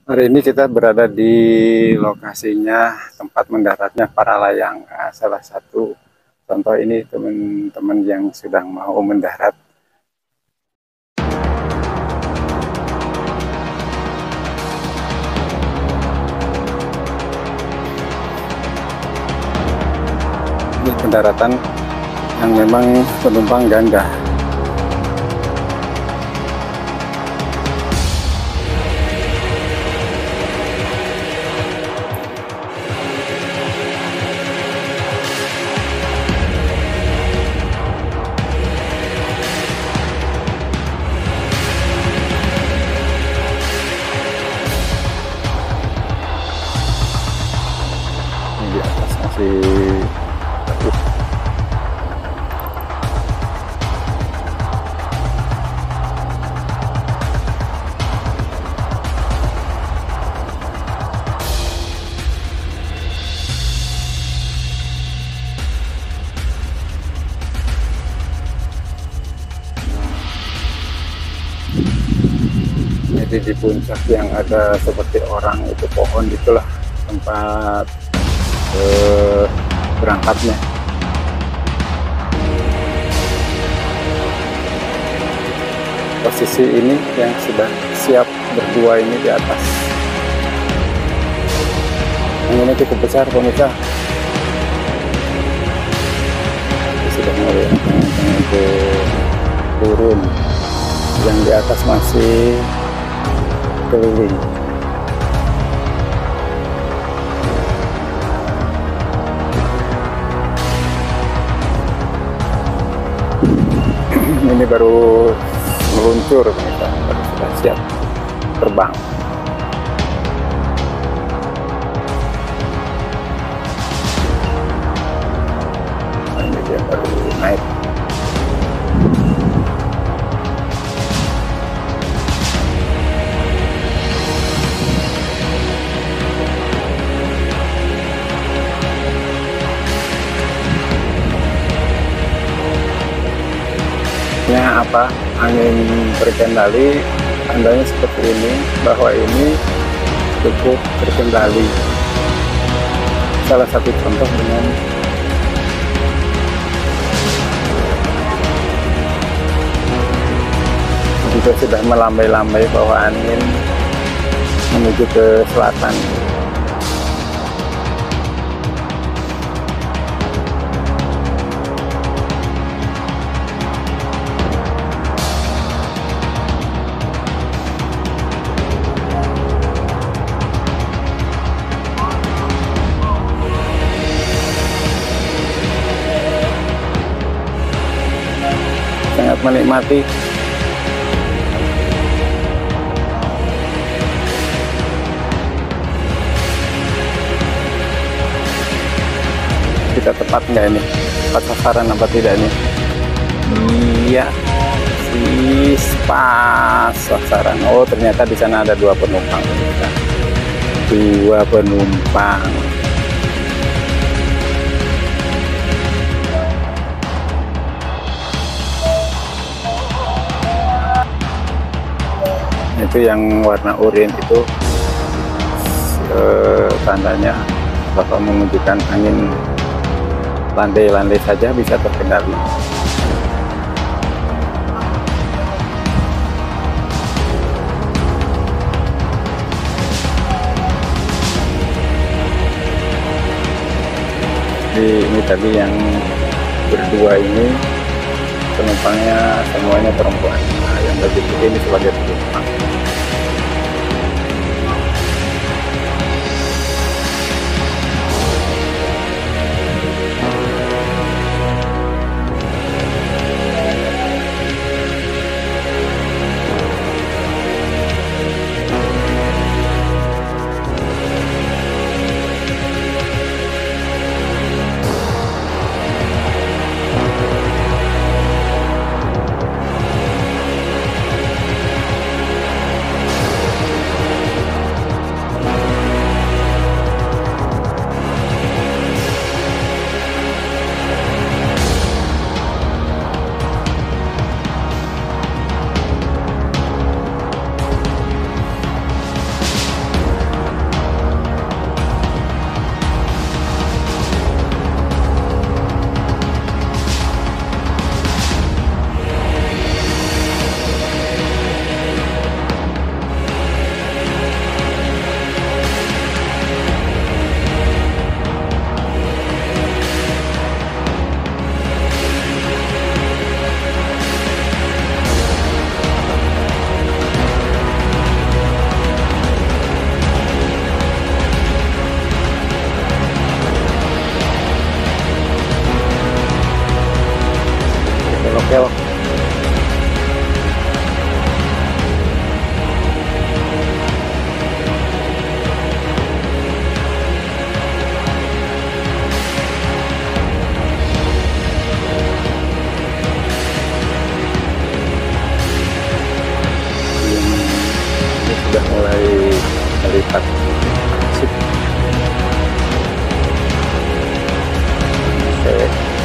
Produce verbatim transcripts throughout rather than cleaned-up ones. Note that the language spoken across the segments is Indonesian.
Hari ini kita berada di lokasinya tempat mendaratnya para layang. Nah, salah satu contoh ini teman-teman yang sedang mau mendarat. Ini pendaratan yang memang penumpang ganda. Di atas masih teduh. Jadi di puncak yang ada seperti orang itu pohon itulah tempat eh, berangkatnya. Posisi ini yang sudah siap berdua ini di atas. Anginnya cukup besar pemirsa. Ini sudah mulai untuk turun. Yang di atas masih keliling. Ini baru meluncur, kita baru sudah siap terbang. Nah, ini dia baru naik. Ya, apa angin berkendali, tandanya seperti ini bahwa ini cukup terkendali. Salah satu contoh dengan juga sudah melambai-lambai bahwa angin menuju ke selatan. Sangat menikmati. Kita tepat nggak ini? Tepat sasaran apa tidak ini? Iya, sis pas sasaran. Oh, ternyata di sana ada dua penumpang. Dua penumpang. Itu yang warna oranye itu eh, tandanya bahwa menunjukkan angin landai-landai saja bisa terkendali. Jadi ini tadi yang berdua ini penumpangnya semuanya perempuan. Nah, yang begitu ini sebagai penumpang. sudah mulai melipat. Sip. Oke.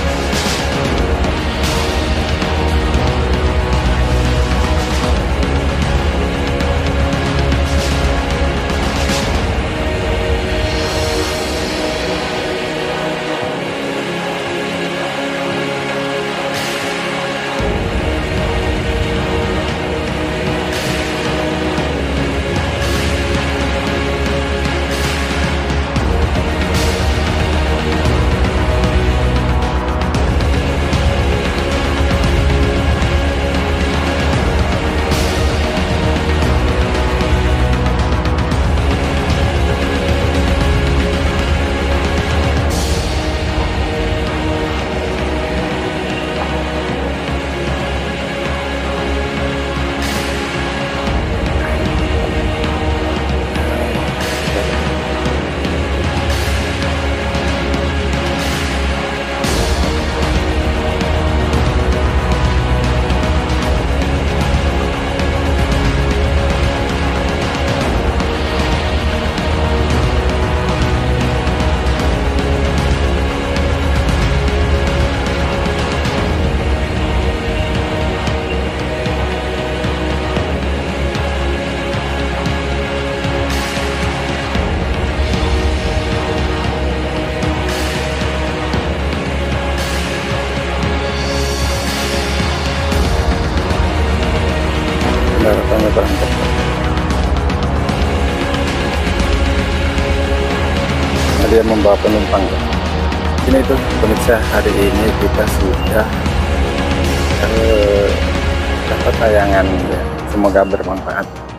Daratan berangkat. Nah, dia membawa penumpang. Ini tuh pemirsa, hari ini kita sudah eh, dapat tayangan ya. Semoga bermanfaat.